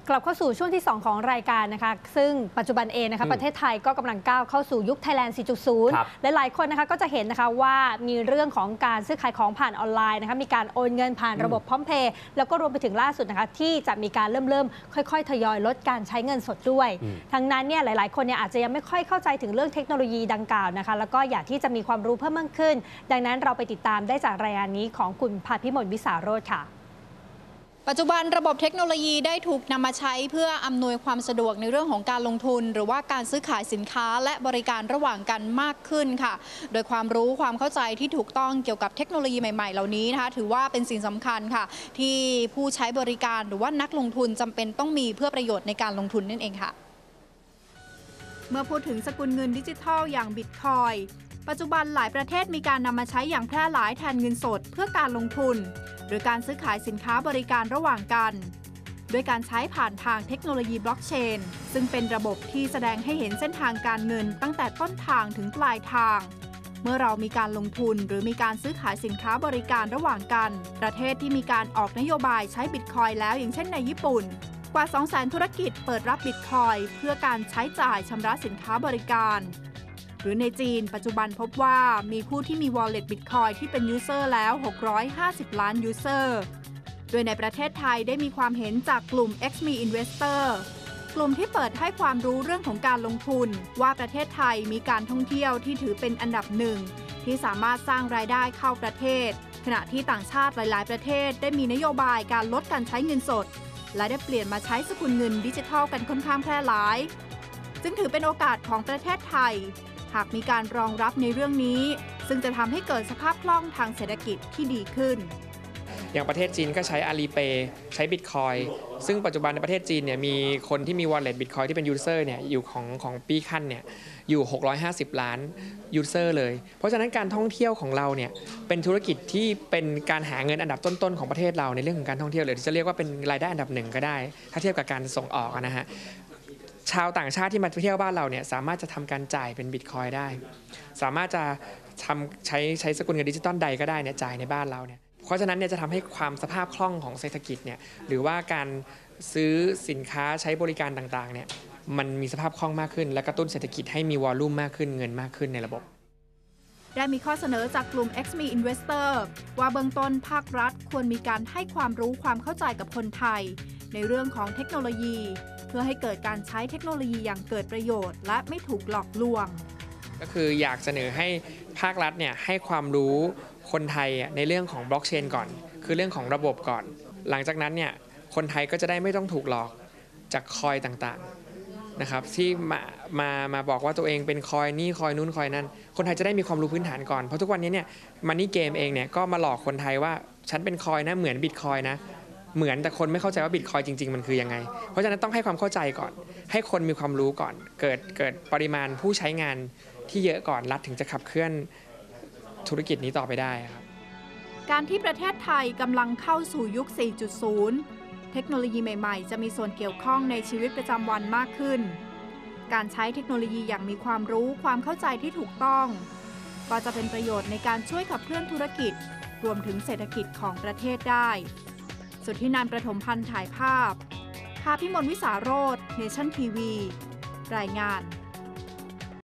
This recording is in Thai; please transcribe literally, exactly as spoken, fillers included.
กลับเข้าสู่ช่วงที่สองของรายการนะคะซึ่งปัจจุบันเองนะคะประเทศไทยก็กำลังก้าวเข้าสู่ยุค Thailand สี่จุดศูนย์ และหลายคนนะคะก็จะเห็นนะคะว่ามีเรื่องของการซื้อขายของผ่านออนไลน์นะคะมีการโอนเงินผ่านระบบพร้อมเพย์แล้วก็รวมไปถึงล่าสุดนะคะที่จะมีการเริ่มเริ่มค่อยๆทยอยลดการใช้เงินสดด้วยทั้งนั้นเนี่ยหลายๆคนเนี่ยอาจจะยังไม่ค่อยเข้าใจถึงเรื่องเทคโนโลยีดังกล่าวนะคะแล้วก็อยากที่จะมีความรู้เพิ่มมากขึ้นดังนั้นเราไปติดตามได้จากรายงานนี้ของคุณภาพิมลวิสาโรจน์ค่ะปัจจุบันระบบเทคโนโลยีได้ถูกนำมาใช้เพื่ออำนวยความสะดวกในเรื่องของการลงทุนหรือว่าการซื้อขายสินค้าและบริการระหว่างกันมากขึ้นค่ะโดยความรู้ความเข้าใจที่ถูกต้องเกี่ยวกับเทคโนโลยีใหม่ๆเหล่านี้นะคะถือว่าเป็นสิ่งสำคัญค่ะที่ผู้ใช้บริการหรือว่านักลงทุนจำเป็นต้องมีเพื่อประโยชน์ในการลงทุนนั่นเองค่ะเมื่อพูดถึงสกุลเงินดิจิทัลอย่างบิตคอยน์ปัจจุบันหลายประเทศมีการนำมาใช้อย่างแพร่หลายแทนเงินสดเพื่อการลงทุนหรือการซื้อขายสินค้าบริการระหว่างกันด้วยการใช้ผ่านทางเทคโนโลยีบล็อกเชนซึ่งเป็นระบบที่แสดงให้เห็นเส้นทางการเงินตั้งแต่ต้นทางถึงปลายทางเมื่อเรามีการลงทุนหรือมีการซื้อขายสินค้าบริการระหว่างกันประเทศที่มีการออกนโยบายใช้บิตคอยน์แล้วอย่างเช่นในญี่ปุ่นกว่า สองแสน ธุรกิจเปิดรับบิตคอยน์เพื่อการใช้จ่ายชำระสินค้าบริการหรือในจีนปัจจุบันพบว่ามีผู้ที่มี Wallet Bitcoin ที่เป็นยูเซอร์แล้วหกร้อยห้าสิบล้านยูเซอร์โดยในประเทศไทยได้มีความเห็นจากกลุ่ม เอ็กซ์ มี Investor กลุ่มที่เปิดให้ความรู้เรื่องของการลงทุนว่าประเทศไทยมีการท่องเที่ยวที่ถือเป็นอันดับหนึ่งที่สามารถสร้างรายได้เข้าประเทศขณะที่ต่างชาติหลายๆประเทศได้มีนโยบายการลดการใช้เงินสดและได้เปลี่ยนมาใช้สกุลเงินดิจิทัลกันค่อนข้างแพร่หลายจึงถือเป็นโอกาสของประเทศไทยหากมีการรองรับในเรื่องนี้ซึ่งจะทำให้เกิดสภาพคล่องทางเศรษฐกิจที่ดีขึ้นอย่างประเทศจีนก็ใช้ Alipay ใช้ Bitcoin ซึ่งปัจจุบันในประเทศจีนเนี่ยมีคนที่มี Wallet Bitcoin ที่เป็น User เนี่ยอยู่ของของปีคันเนี่ยอยู่หกร้อยห้าสิบล้าน User เลยเพราะฉะนั้นการท่องเที่ยวของเราเนี่ยเป็นธุรกิจที่เป็นการหาเงินอันดับต้นๆของประเทศเราในเรื่องของการท่องเที่ยวเลยที่จะเรียกว่าเป็นรายได้อันดับหนึ่งก็ได้ถ้าเทียบกับการส่งออกนะฮะชาวต่างชาติที่มาเที่ยวบ้านเราเนี่ยสามารถจะทำการจ่ายเป็นบิตคอยได้สามารถจะทำใช้ใช้สกุลเงินดิจิตอลใดก็ได้เนี่ยจ่ายในบ้านเราเนี่ยเพราะฉะนั้นเนี่ยจะทำให้ความสภาพคล่องของเศรษฐกิจเนี่ยหรือว่าการซื้อสินค้าใช้บริการต่างๆเนี่ยมันมีสภาพคล่องมากขึ้นและกระตุ้นเศรษฐกิจให้มีวอลลุ่มมากขึ้นเงินมากขึ้นในระบบได้มีข้อเสนอจากกลุ่ม เอ็กซ์ มี Investor ว่าเบื้องต้นภาครัฐควรมีการให้ความรู้ความเข้าใจกับคนไทยในเรื่องของเทคโนโลยีเพื่อให้เกิดการใช้เทคโนโลยีอย่างเกิดประโยชน์และไม่ถูกหลอกลวงก็คืออยากเสนอให้ภาครัฐเนี่ยให้ความรู้คนไทยในเรื่องของบล็อกเชนก่อนคือเรื่องของระบบก่อนหลังจากนั้นเนี่ยคนไทยก็จะได้ไม่ต้องถูกหลอกจากคอยต่างๆนะครับที่มามามาบอกว่าตัวเองเป็นคอยนี่คอยนู้นคอยนั่นคนไทยจะได้มีความรู้พื้นฐานก่อนเพราะทุกวันนี้เนี่ยมันนี่เกมเองเนี่ยก็มาหลอกคนไทยว่าฉันเป็นคอยนะเหมือนบิตคอยนะเหมือนแต่คนไม่เข้าใจว่าบิตคอยจริงๆมันคือยังไงเพราะฉะนั้นต้องให้ความเข้าใจก่อนให้คนมีความรู้ก่อนเกิดเกิดปริมาณผู้ใช้งานที่เยอะก่อนรัฐถึงจะขับเคลื่อนธุรกิจนี้ต่อไปได้ครับการที่ประเทศไทยกำลังเข้าสู่ยุค สี่จุดศูนย์ เทคโนโลยีใหม่ๆจะมีส่วนเกี่ยวข้องในชีวิตประจำวันมากขึ้นการใช้เทคโนโลยีอย่างมีความรู้ความเข้าใจที่ถูกต้องก็จะเป็นประโยชน์ในการช่วยขับเคลื่อนธุรกิจรวมถึงเศรษฐกิจของประเทศได้สุทธินันท์ ประถมพันธ์ถ่ายภาพภาพิมลวิสาโรจน์ เนชั่น ที วี รายงาน